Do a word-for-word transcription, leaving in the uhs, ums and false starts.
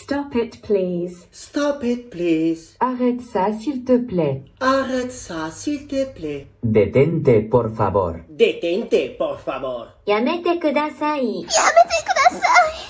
Stop it, please. Stop it, please. Arrête ça, s'il te plaît. Arrête ça, s'il te plaît. Detente, por favor. Detente, por favor. やめてください。 やめてください。